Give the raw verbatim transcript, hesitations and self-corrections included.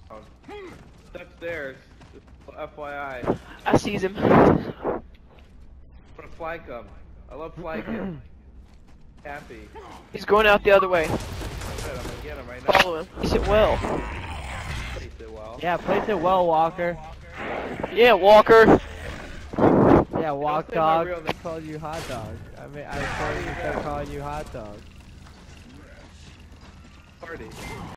It's upstairs. F Y I. I sees him. I'm gonna flank him. I love flanking. Happy. He's going out the other way. Good, I'm gonna get him right now. Follow him. Place it well. Place it well. Yeah, place it well, Walker. Yeah, Walker. Yeah, walk Don't say my dog. real They called you hot dog. I mean, I told you they called you hot dog. Party.